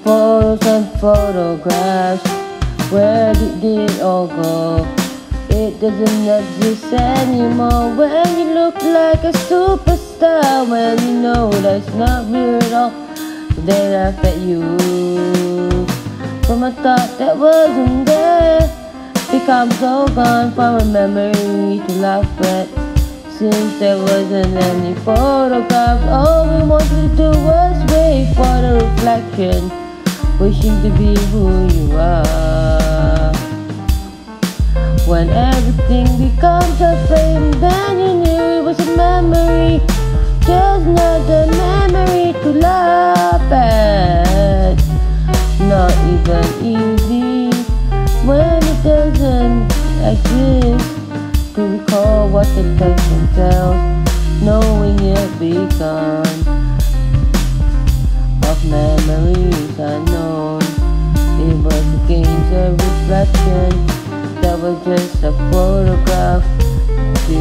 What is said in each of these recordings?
photos and photographs. Where did it all go? It doesn't exist anymore. When you look like a superstar, when you know that's not real at all, they laugh at you. From a thought that wasn't there, becomes all gone. From a memory to laugh at. Since there wasn't any photographs, all we wanted to do was wait for the reflection, wishing to be who you are. When everything becomes a frame, then you knew it was a memory, just another memory to laugh at. Not even easy when it doesn't exist to recall what the text tells, knowing it begun of memories unknown. It was against a reflection that was just a photograph to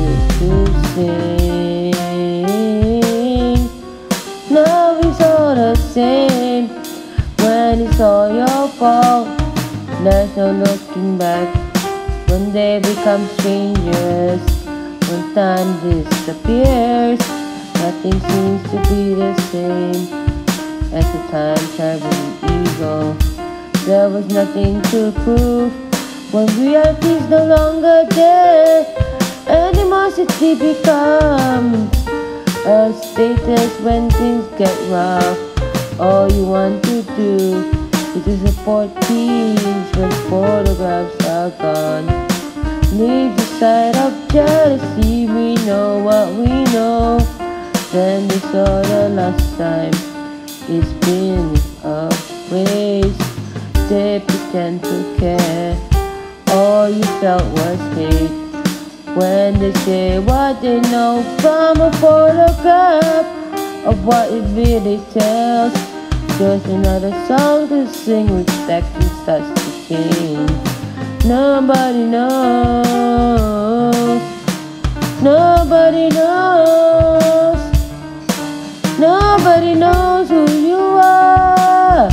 sing. Now it's all the same when it's all your fault. There's no looking back when they become strangers. When time disappears, nothing seems to be the same as the time-traveling eagle. There was nothing to prove when reality's no longer there. Animosity becomes a status when things get rough. All you want to do is to support peace when photographs are gone. Leave the side of jealousy, we know what we know. Then we saw the last time. It's been a waste. They pretend to care. All you felt was hate when they say what they know from a photograph of what it really tells. Just another song to sing, respecting starts to change. Nobody knows. Nobody knows. Nobody knows who you are.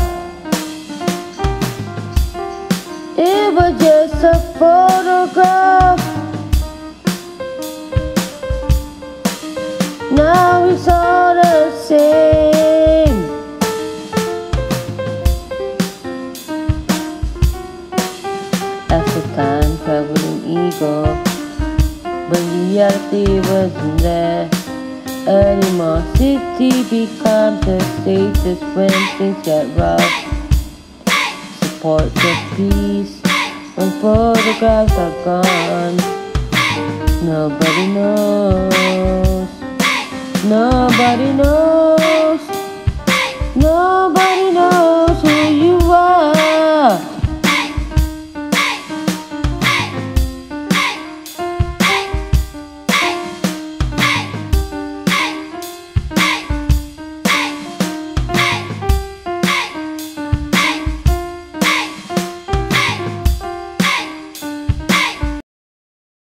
It was just a photograph. Now it's all the same. As a time-traveling eagle, when reality wasn't there, animosity becomes a status when things get rough. Support the peace when photographs are gone. Nobody knows. Nobody knows. Nobody knows.